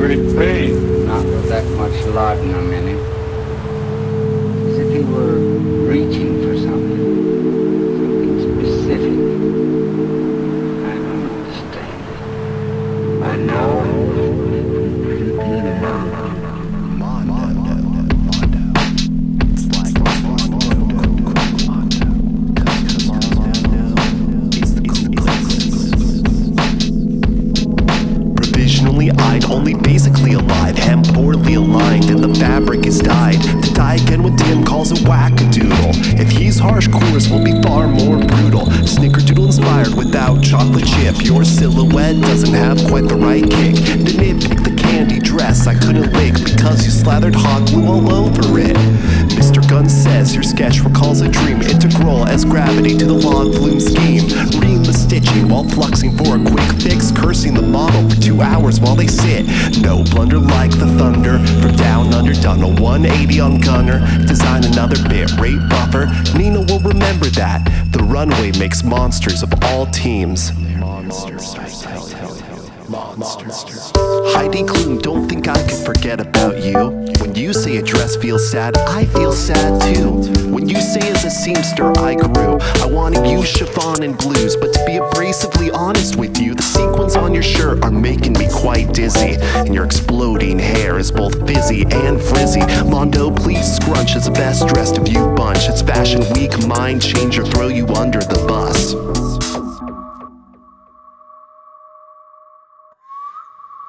great pain. Not with that much laudanum in him. As if he were reaching for something. Something specific. I don't understand it. But now eyed, only basically alive, hem poorly aligned, and the fabric is dyed. To die again when Tim calls it wackadoodle. If he's harsh, chorus will be far more brutal. Snickerdoodle inspired without chocolate chip. Your silhouette doesn't have quite the right kick. The nitpick the candy dress I couldn't lick because you slathered hot glue all over it. Mr. Gunn says your sketch recalls a dream integral as gravity to the log flume scheme. Reading the stitching while fluxing for a quick fix, cursing the model for 2 hours while they sit. No blunder like the thunder from down under, done a 180 on Gunner. Design another bit rate buffer. Nina will remember that the runway makes monsters of all teams. Monsters, I tell you. Monsters. Heidi Klum, don't think I could forget about you. When you say a dress feels sad, I feel sad too. When you say as a seamster I grew, I wanna use chiffon and blues. But to be abrasively honest with you, the sequins on your shirt are making me quite dizzy. And your exploding hair is both fizzy and frizzy. Mondo, please scrunch as the best dressed of you bunch. It's fashion week, mind changer, throw you under the bus.